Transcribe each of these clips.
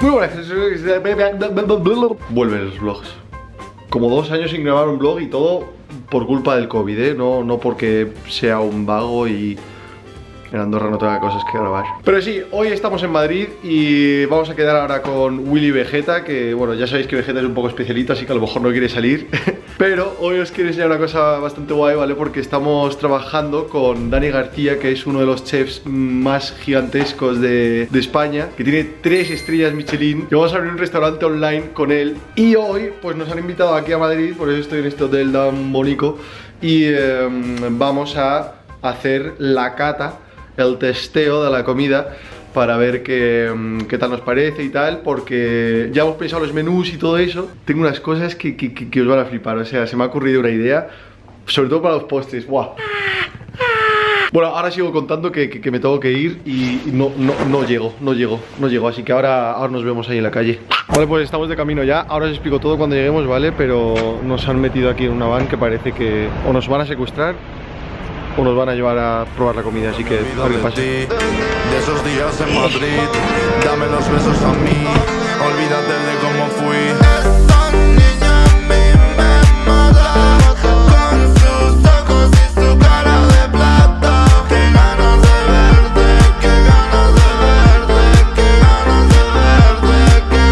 Vuelven los vlogs. Como 2 años sin grabar un vlog y todo por culpa del COVID, ¿eh? No porque sea un vago y en Andorra no tenga cosas que grabar. Pero sí, hoy estamos en Madrid y vamos a quedar ahora con Willy Vegeta, que bueno, ya sabéis que Vegeta es un poco especialito, así que a lo mejor no quiere salir. Pero hoy os quiero enseñar una cosa bastante guay, ¿vale? Porque estamos trabajando con Dani García, que es uno de los chefs más gigantescos de España, que tiene 3 estrellas Michelin, y vamos a abrir un restaurante online con él. Y hoy pues nos han invitado aquí a Madrid, por eso estoy en este hotel tan bonito, y vamos a hacer la cata, el testeo de la comida, para ver qué tal nos parece y tal, porque ya hemos pensado los menús y todo eso. Tengo unas cosas que os van a flipar, o sea, se me ha ocurrido una idea, sobre todo para los postres. ¡Buah! Bueno, ahora sigo contando que me tengo que ir y no llego, así que ahora nos vemos ahí en la calle. Vale, pues estamos de camino ya, ahora os explico todo cuando lleguemos, ¿vale? Pero nos han metido aquí en una van que parece que o nos van a secuestrar o nos van a llevar a probar la comida, así que a ver qué pase. De esos días en Madrid, dame los besos a mí, olvídate de cómo fui. Esta niña a mí me mata, con sus ojos y su cara de plata. Qué ganas de verte, qué ganas de verte, qué ganas de verte, qué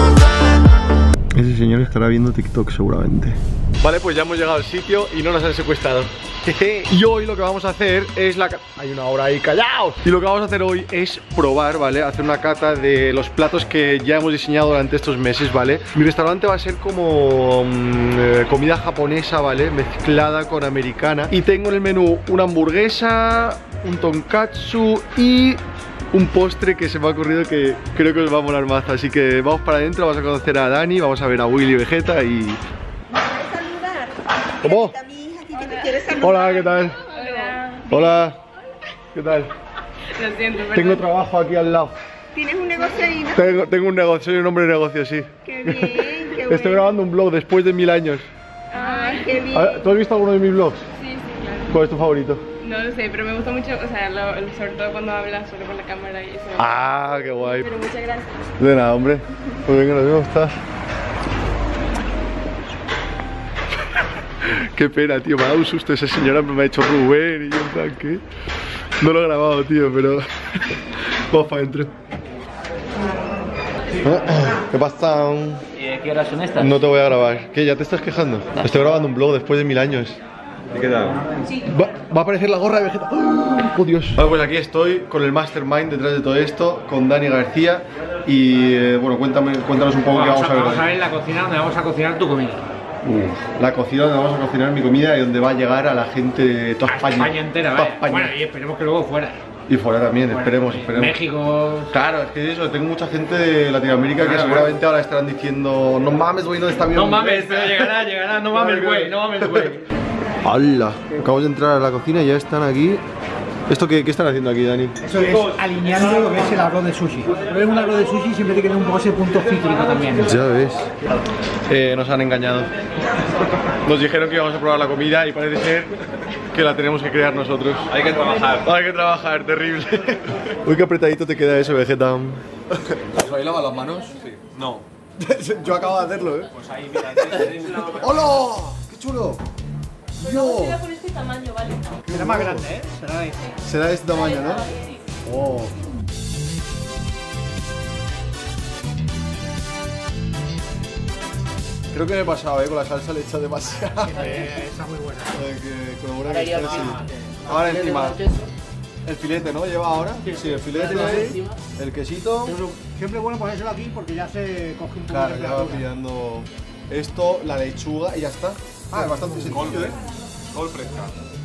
ganas de... Ese señor estará viendo TikTok seguramente. Vale, pues ya hemos llegado al sitio y no nos han secuestrado. Y hoy lo que vamos a hacer es la... Hay una hora ahí, callaos. Y lo que vamos a hacer hoy es probar, ¿vale? Hacer una cata de los platos que ya hemos diseñado durante estos meses, ¿vale? Mi restaurante va a ser como comida japonesa, ¿vale? Mezclada con americana. Y tengo en el menú una hamburguesa, un tonkatsu y un postre que se me ha ocurrido que creo que os va a molar más. Así que vamos para adentro, vamos a conocer a Dani, vamos a ver a Willy Vegeta y... ¿Cómo? Hola, ¿qué tal? Hola. Hola, ¿qué tal? Lo siento, perdón. Tengo trabajo aquí al lado. ¿Tienes un negocio ahí, no? Tengo un negocio, soy un hombre de negocio, sí. Qué bien, qué bueno. Estoy grabando un vlog después de 1000 años. Ay, qué bien. ¿Tú has visto alguno de mis vlogs? Sí, sí, claro. ¿Cuál es tu favorito? No lo sé, pero me gusta mucho, o sea, sobre todo cuando hablas solo con la cámara y eso. Ah, qué guay. Pero muchas gracias. De nada, hombre. Pues venga, nos vemos, ¿estás? Qué pena, tío, me ha dado un susto. Esa señora me ha hecho Rubén y yo en plan, ¿qué? No lo he grabado, tío, pero... Vamos para adentro. ¿Qué pasa? ¿Qué horas son estas? No te voy a grabar. ¿Qué? ¿Ya te estás quejando? Estoy grabando un vlog después de 1000 años. ¿Y qué tal? Va a aparecer la gorra de Vegeta. ¡Oh, Dios! Vale, pues aquí estoy con el mastermind detrás de todo esto, con Dani García. Y bueno, cuéntanos un poco qué vamos a ver. Vamos a ver la cocina donde vamos a cocinar tu comida. La cocina donde vamos a cocinar mi comida y donde va a llegar a la gente de toda España. España entera, Toda ¿vale? España. Bueno, y esperemos que luego fuera. Y fuera también, esperemos. México. Claro, es que eso, tengo mucha gente de Latinoamérica que seguramente ahora estarán diciendo: no mames, voy, ¿dónde está avión? No mames, pero llegará, no mames, güey, ¡Hala! Acabamos de entrar a la cocina y ya están aquí. ¿Esto qué están haciendo aquí, Dani? Eso es alineando lo que es el arroz de sushi. Pero es un arroz de sushi siempre tiene que tener un poco ese punto cítrico también. Ya ves. Nos han engañado. Nos dijeron que íbamos a probar la comida y parece ser que la tenemos que crear nosotros. Hay que trabajar. Hay que trabajar, terrible. Uy, qué apretadito te queda eso, Vegeta. ¿Os habéis lavado las manos? Sí. No. Yo acabo de hacerlo, ¿eh? Pues ahí, mira, ¡Hola! ¡Qué chulo! ¡Yo! Por este tamaño, vale. Será más grande, ¿eh? Será de este. Será de este tamaño, ¿no? Oh. Creo que me he pasado, con la salsa le he echado demasiado. Esa es muy buena. Ahora encima. El filete, ¿no? ¿Lleva ahora? Sí, el filete, el quesito. Siempre es bueno ponérselo aquí porque ya se coge un poco Claro, de ya va temperatura. pillando esto, la lechuga y ya está. Ah, es bastante sencillo, ¿eh? Col fresca.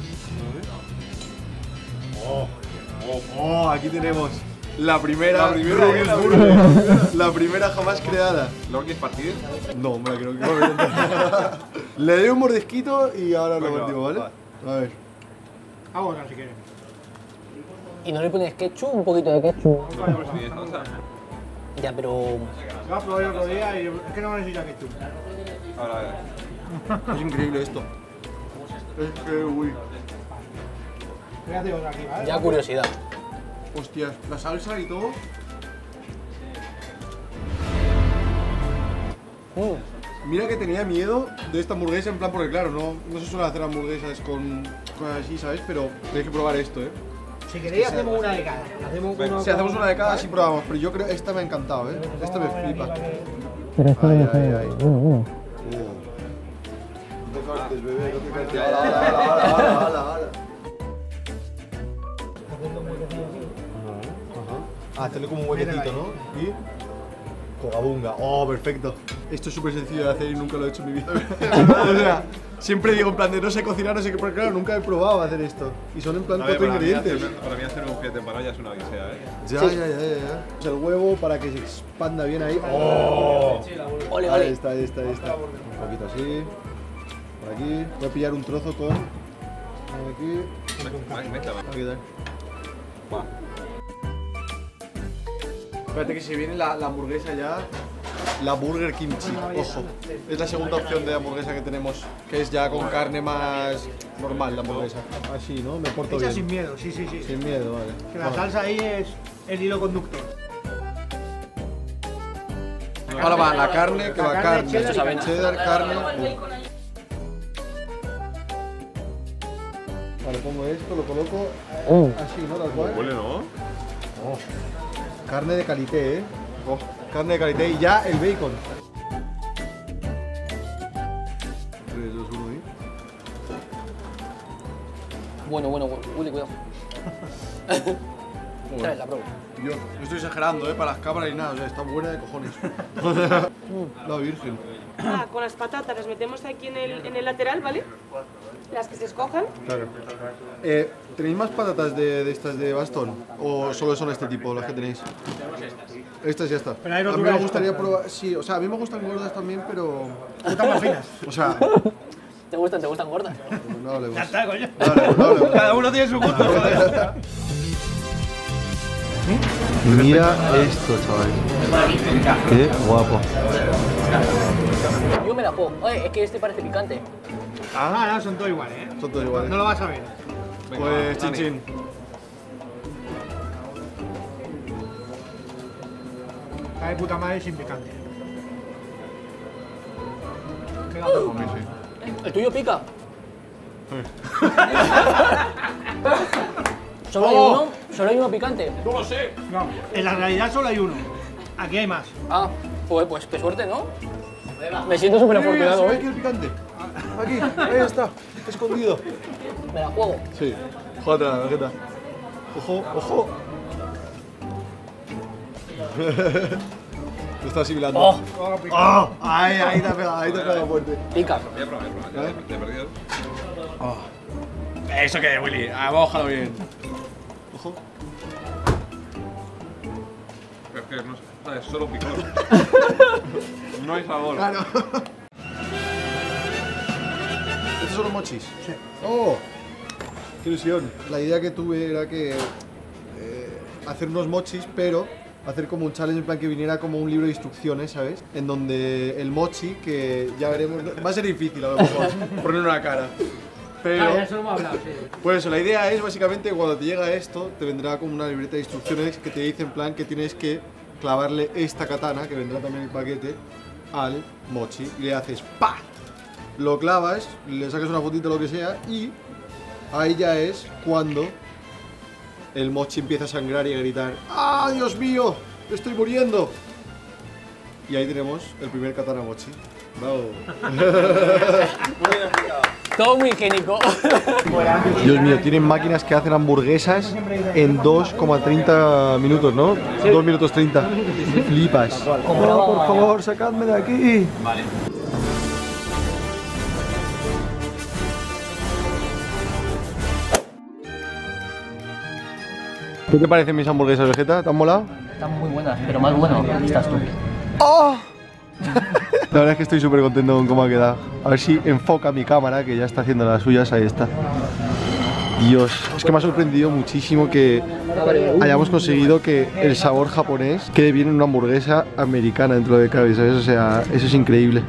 Oh, aquí tenemos la primera Rubius Burger. La primera jamás creada. ¿Lo quieres partir? No, hombre, creo que no. Le doy un mordisquito y ahora lo partimos, ¿vale? A ver. Ahora, si quieres. ¿Y no le pones ketchup? Un poquito de ketchup. Sí, es cosa. Ya, pero... Lo has probado el otro día y es que no necesita ketchup. Ahora, a ver. Es increíble esto. Es que, uy. Fíjate otra aquí, ¿vale? Ya curiosidad. Hostias, la salsa y todo. Mira que tenía miedo de esta hamburguesa, en plan, porque claro, no se suele hacer hamburguesas con cosas así, ¿sabes? Pero tenéis que probar esto, ¿eh? Si queréis hacemos una de cada. Si hacemos una de cada, sí probamos, pero yo creo que esta me ha encantado, ¿eh? Esta me flipa. Pero esto Ay, no ay, sé. ay. Bueno. No te cortes, bebé, no te cortes. ¡Hala! Hacerle como un huequetito, ¿no? Y... Cogabunga. Oh, perfecto. Esto es súper sencillo de hacer y nunca lo he hecho en mi vida. O sea, siempre digo en plan de no sé cocinar, no sé qué, porque claro, nunca he probado hacer esto. Y son en plan 4 ingredientes. Para mí hacer un filete empanado ya es una odisea, ¿eh? Ya. O sea, el huevo para que se expanda bien ahí. ¡Oh! Ole, Ahí ole. está. Un poquito así. Por aquí. Voy a pillar un trozo con... Aquí. Aquí está. Espérate que se viene la hamburguesa ya. La burger kimchi, ojo. Es la segunda opción de hamburguesa que tenemos, que es ya con carne más normal la hamburguesa. Así, ¿no? Me porto Hecha bien. sin miedo, sí. Sin miedo, vale. Que la salsa ahí es el hilo conductor. Ahora va la carne, que La va carne, carne, cheddar, carne. Vale, pongo esto, lo coloco así, ¿no? Tal cual. Huele, ¿no? Carne de calité, ¿eh? Carne de calité y ya el bacon. 3, 2, 1 ahí. Bueno, Willy, cuidado. Trae la prueba. Yo no estoy exagerando, para las cámaras y nada, o sea, está buena de cojones. La virgen. Con las patatas las metemos aquí en el lateral, ¿vale? Las que se escojan. Claro. ¿Tenéis más patatas de estas de bastón? ¿O solo son este tipo las que tenéis? Estas ya está. Pero hay A mí roturas me gustaría probar. Sí, o sea, a mí me gustan gordas también, pero. Están más finas. O sea. ¿Te gustan gordas? No le Ya gusta. está, coño. No le gusta. Cada uno tiene su gusto, joder. Mira esto, chaval. Qué guapo. Yo me la puedo. Oye, es que este parece picante. No, son todos iguales, ¿eh? Son todos iguales. No lo vas a ver. Pues chin chin. Está de puta madre sin picante. ¿El tuyo pica? ¿Solo hay uno? ¿Solo hay uno picante? No, en la realidad solo hay uno. Aquí hay más. Ah, pues qué suerte, ¿no? Me siento súper afortunado ¿Se ve hoy. aquí el picante? Aquí, ahí está, escondido. Me la juego. Sí. Jódete la tarjeta. Ojo. Lo está asimilando. Oh. Ahí te ha pegado fuerte. Pica. Voy a probar. Te he perdido. Eso que, Willy. Vamos a bajarlo bien. Ojo. Es que no es solo picor. No hay sabor. Claro. ¿Estos son los mochis? Sí. ¡Oh! ¡Qué ilusión! La idea que tuve era que hacer unos mochis, pero hacer como un challenge en plan que viniera como un libro de instrucciones, ¿sabes? En donde el mochi, que ya veremos, va a ser difícil a lo mejor poner una cara. Pero, Eso lo hemos hablado, sí. pues eso, la idea es básicamente cuando te llega esto, te vendrá como una libreta de instrucciones que te dice en plan que tienes que clavarle esta katana, que vendrá también en el paquete, al mochi y le haces ¡pa! Lo clavas, le sacas una fotito o lo que sea y ahí ya es cuando el mochi empieza a sangrar y a gritar ¡ah, Dios mío! ¡Estoy muriendo! Y ahí tenemos el primer katana mochi. ¡Bravo! Todo muy higiénico. Dios mío, tienen máquinas que hacen hamburguesas en 2,30 minutos, ¿no? 2 minutos 30. Flipas. No, por favor, sacadme de aquí. Vale. ¿Qué te parecen mis hamburguesas, Vegeta? ¿Te han molado? Están muy buenas, pero más bueno estás tú. ¡Oh! La verdad es que estoy súper contento con cómo ha quedado. A ver si enfoca mi cámara, que ya está haciendo las suyas. Ahí está. Dios, es que me ha sorprendido muchísimo que hayamos conseguido que el sabor japonés quede bien en una hamburguesa americana dentro de cabe, ¿sabes? O sea, eso es increíble.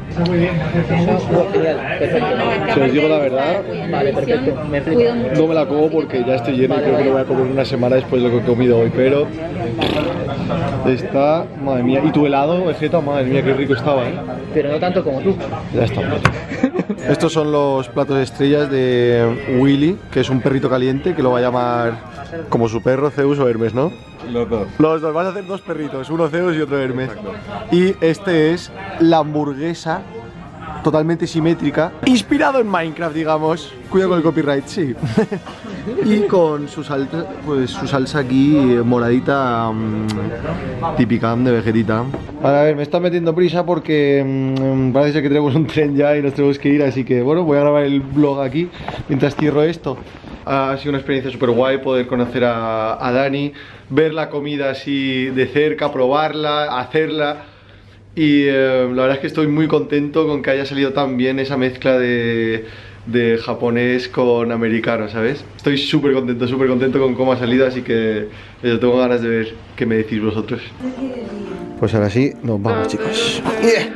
Si os digo la verdad, Vale, perfecto. Me flipa. no me la como porque ya estoy lleno y creo que lo voy a comer una semana después de lo que he comido hoy, pero Está, madre mía. Y tu helado, Vegeta, madre mía, qué rico estaba, ¿eh? Pero no tanto como tú. Ya está. Estos son los platos estrellas de Willy, que es un perrito caliente, que lo va a llamar como su perro, Zeus o Hermes, ¿no? Los dos. Los dos, vas a hacer dos perritos, uno Zeus y otro Hermes. Y este es la hamburguesa totalmente simétrica, inspirado en Minecraft, digamos. Cuidado con el copyright, sí. Y con su salsa, pues su salsa aquí moradita, típica de Vegetita. A ver, me está metiendo prisa porque parece que tenemos un tren ya y nos tenemos que ir, así que bueno, voy a grabar el vlog aquí mientras cierro esto. Ha sido una experiencia súper guay poder conocer a Dani, ver la comida así de cerca, probarla, hacerla. Y la verdad es que estoy muy contento con que haya salido tan bien esa mezcla de japonés con americano, ¿sabes? Estoy súper contento con cómo ha salido, así que tengo ganas de ver qué me decís vosotros. Pues ahora sí, nos vamos, chicos. Yeah.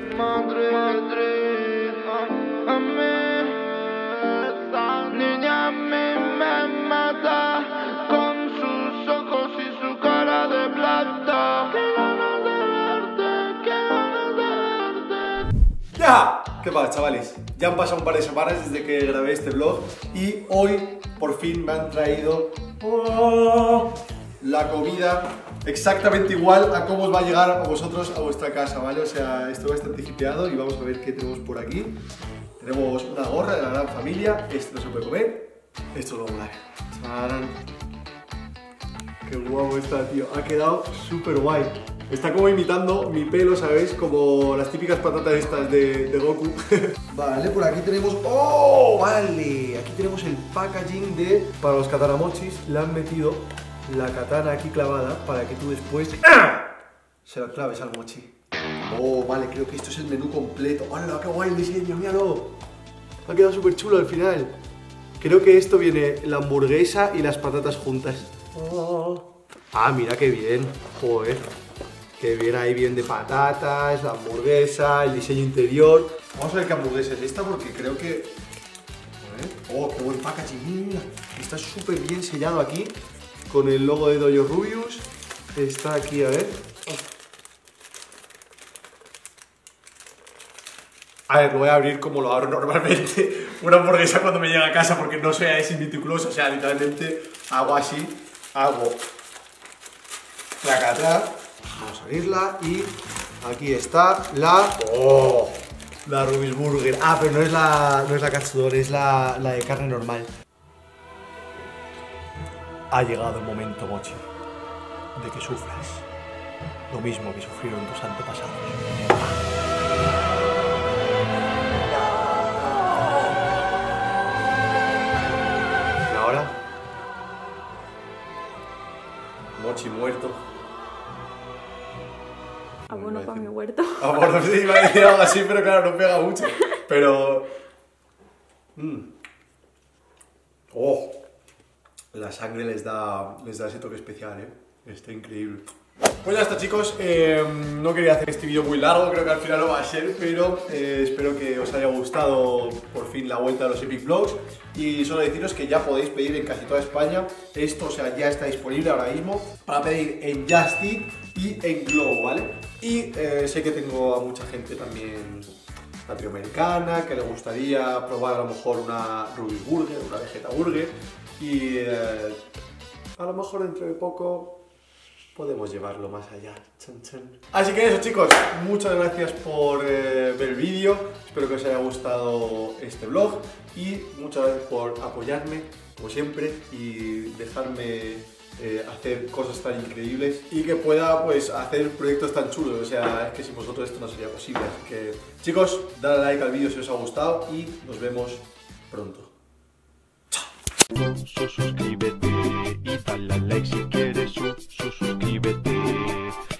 ¿Qué pasa, chavales? Ya han pasado un par de semanas desde que grabé este vlog y hoy por fin me han traído la comida exactamente igual a cómo os va a llegar a vosotros a vuestra casa, ¿vale? O sea, estoy bastante hipeado y vamos a ver qué tenemos por aquí. Tenemos una gorra de la gran familia, esto no se puede comer, esto lo voy a molar. ¡Tarán! ¡Qué guapo está, tío! Ha quedado súper guay. Está como imitando mi pelo, ¿sabéis? Como las típicas patatas estas de Goku. Vale, por aquí tenemos... ¡Oh! Vale, aquí tenemos el packaging de... Para los katana mochis le han metido la katana aquí clavada para que tú después... se la claves al mochi. Oh, vale, creo que esto es el menú completo. ¡Hola, qué guay el diseño! ¡Míralo! Ha quedado súper chulo al final. Creo que esto viene la hamburguesa y las patatas juntas. Oh. Ah, mira qué bien. Joder. Que viene ahí bien de patatas, la hamburguesa, el diseño interior. Vamos a ver qué hamburguesa es esta porque creo que... Oh, qué buen packaging. Mira, está súper bien sellado aquí con el logo de Dojo Rubius. Está aquí, a ver. A ver, lo voy a abrir como lo abro normalmente. Una hamburguesa cuando me llega a casa porque no soy así meticuloso. O sea, literalmente hago así, hago tracatra. Vamos a abrirla y aquí está la... ¡Oh! La Rubius Burger. Ah, pero no es la katsudon, es la de carne normal. Ha llegado el momento, Mochi, de que sufras lo mismo que sufrieron tus antepasados. Y ahora... Mochi muerto. Abono para mi huerto. Abono, sí, iba a decir algo así, pero claro, no pega mucho. Pero... ¡Oh! La sangre les da ese toque especial, ¿eh? Está increíble. Pues ya está, chicos. No quería hacer este vídeo muy largo, creo que al final lo va a ser, pero espero que os haya gustado por fin la vuelta de los Epic Vlogs. Y solo deciros que ya podéis pedir en casi toda España esto, o sea, ya está disponible ahora mismo para pedir en Just Eat y en Glovo, ¿vale? Y sé que tengo a mucha gente también latinoamericana que le gustaría probar a lo mejor una Rubius Burger, una Vegeta Burger y a lo mejor dentro de poco podemos llevarlo más allá. Chan, chan. Así que eso, chicos, muchas gracias por ver el vídeo, espero que os haya gustado este vlog y muchas gracias por apoyarme como siempre y dejarme hacer cosas tan increíbles y que pueda pues hacer proyectos tan chulos. O sea, es que sin vosotros esto no sería posible. Así que, chicos, dale like al vídeo si os ha gustado y nos vemos pronto. Chao. Suscríbete y dale like si quieres suscríbete.